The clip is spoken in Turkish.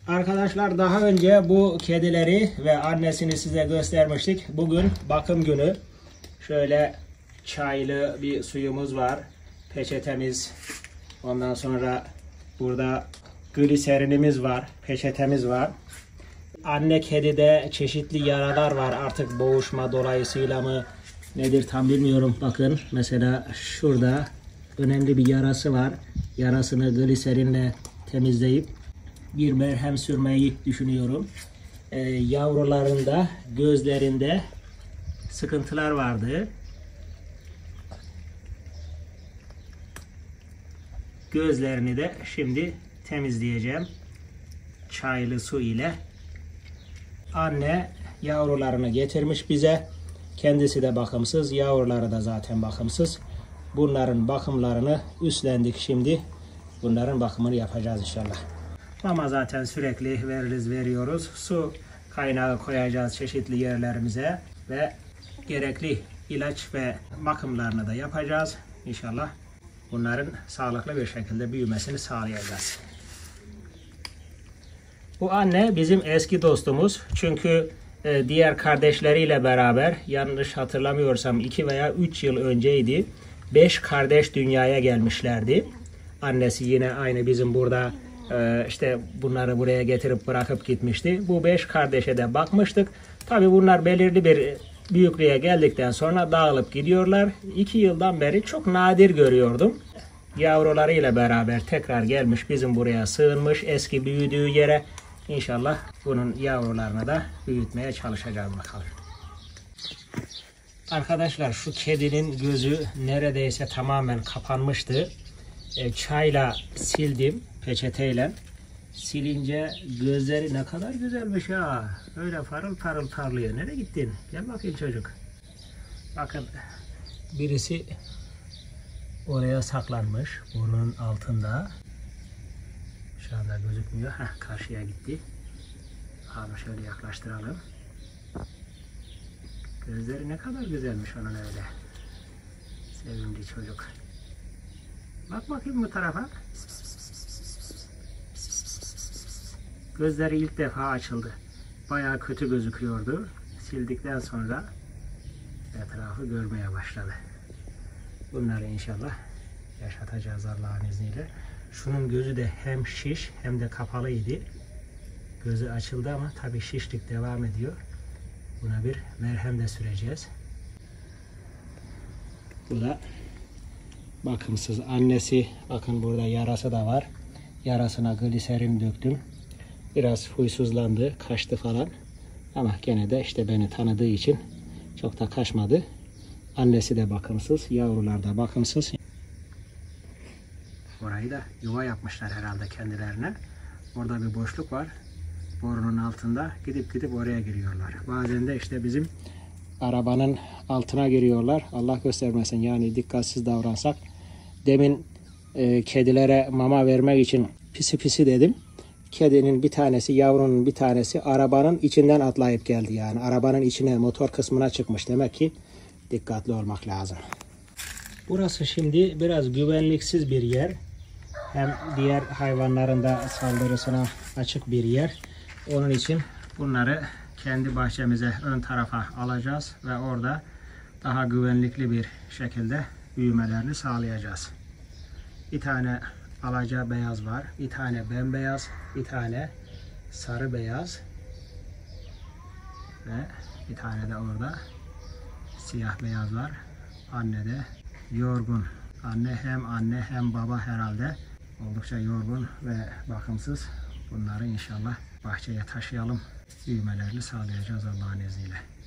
Arkadaşlar daha önce bu kedileri ve annesini size göstermiştik. Bugün bakım günü. Şöyle çaylı bir suyumuz var. Peçetemiz. Ondan sonra burada gliserinimiz var. Peçetemiz var. Anne kedide çeşitli yaralar var. Artık boğuşma dolayısıyla mı nedir tam bilmiyorum. Bakın mesela şurada önemli bir yarası var. Yarasını gliserinle temizleyip bir merhem sürmeyi düşünüyorum. Yavrularında, gözlerinde sıkıntılar vardı. Gözlerini de şimdi temizleyeceğim. Çaylı su ile. Anne yavrularını getirmiş bize. Kendisi de bakımsız. Yavruları da zaten bakımsız. Bunların bakımlarını üstlendik şimdi. Bunların bakımını yapacağız inşallah. Mama zaten sürekli veriyoruz. Su kaynağı koyacağız çeşitli yerlerimize ve gerekli ilaç ve bakımlarını da yapacağız. İnşallah bunların sağlıklı bir şekilde büyümesini sağlayacağız. Bu anne bizim eski dostumuz. Çünkü diğer kardeşleriyle beraber yanlış hatırlamıyorsam 2 veya 3 yıl önceydi. 5 kardeş dünyaya gelmişlerdi. Annesi yine aynı bizim burada işte bunları buraya getirip bırakıp gitmişti. Bu 5 kardeşe de bakmıştık. Tabi bunlar belirli bir büyüklüğe geldikten sonra dağılıp gidiyorlar. 2 yıldan beri çok nadir görüyordum. Yavrularıyla beraber tekrar gelmiş bizim buraya sığınmış eski büyüdüğü yere. İnşallah bunun yavrularını da büyütmeye çalışacağız bakalım. Arkadaşlar şu kedinin gözü neredeyse tamamen kapanmıştı. Çayla sildim peçeteyle. Silince gözleri ne kadar güzelmiş ha. Öyle parıl parıl parlıyor. Nereye gittin? Gel bakayım çocuk. Bakın birisi oraya saklanmış. Burnun altında. Şu anda gözükmüyor. Heh, karşıya gitti. Abi şöyle yaklaştıralım. Gözleri ne kadar güzelmiş onun öyle. Sevimli çocuk. Bak bakayım bu tarafa. Gözleri ilk defa açıldı. Bayağı kötü gözüküyordu. Sildikten sonra etrafı görmeye başladı. Bunları inşallah yaşatacağız Allah'ın izniyle. Şunun gözü de hem şiş hem de kapalıydı. Gözü açıldı ama tabii şişlik devam ediyor. Buna bir merhem de süreceğiz. Bu da bakımsız annesi. Bakın burada yarası da var. Yarasına gliserin döktüm. Biraz huysuzlandı, kaçtı falan. Ama gene de işte beni tanıdığı için çok da kaçmadı. Annesi de bakımsız, yavrular da bakımsız. Orayı da yuva yapmışlar herhalde kendilerine. Orada bir boşluk var. Borunun altında gidip oraya giriyorlar. Bazen de işte bizim arabanın altına giriyorlar. Allah göstermesin yani dikkatsiz davransak. Demin kedilere mama vermek için pisi pisi dedim. Kedinin bir tanesi, yavrunun bir tanesi arabanın içinden atlayıp geldi yani. Arabanın içine, motor kısmına çıkmış. Demek ki dikkatli olmak lazım. Burası şimdi biraz güvenliksiz bir yer. Hem diğer hayvanların da saldırısına açık bir yer. Onun için bunları kendi bahçemize ön tarafa alacağız ve orada daha güvenlikli bir şekilde büyümelerini sağlayacağız. Bir tane alaca beyaz var, bir tane bembeyaz, bir tane sarı beyaz ve bir tane de orada siyah beyaz var. Anne de yorgun. Anne hem baba herhalde oldukça yorgun ve bakımsız. Bunları inşallah bahçeye taşıyalım. Büyümelerini sağlayacağız Allah'ın izniyle.